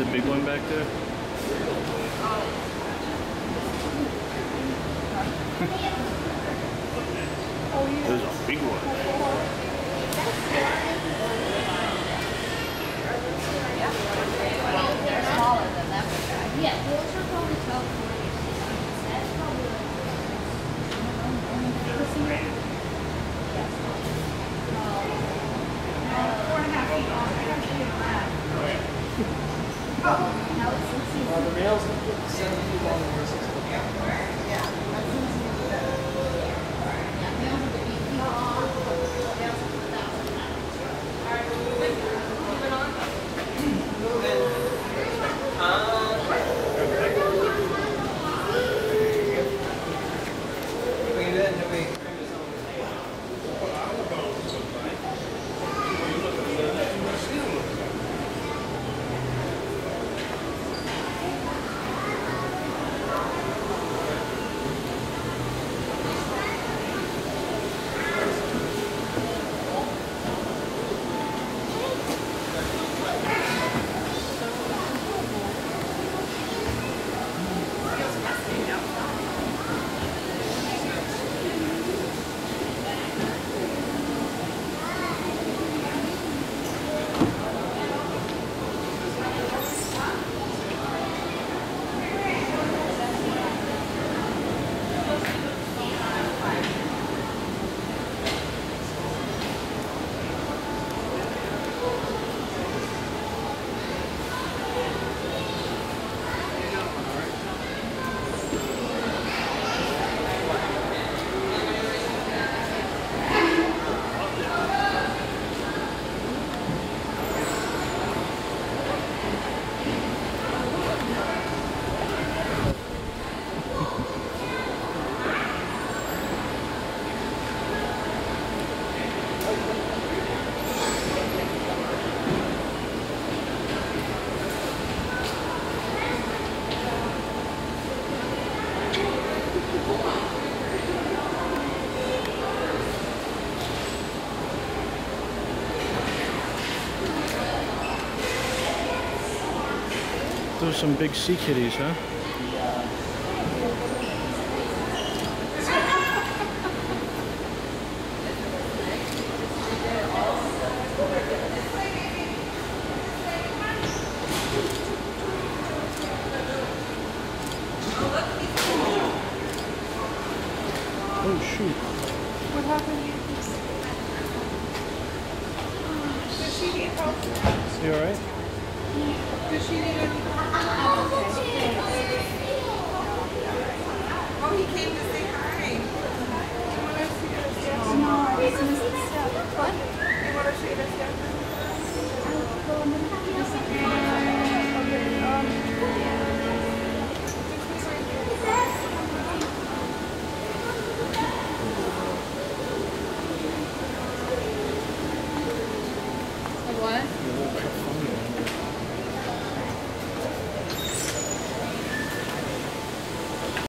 big one back there? There's a big one. They're smaller than that one. Yeah, those are probably 12. That's probably the males have 7 feet long and 6 foot long. Those are some big sea kitties, huh? Oh shoot. What happened? Does she need help? You alright? Does she need any? Oh, he came to say hi. You want to see her step? No, this is What? You want to see her step?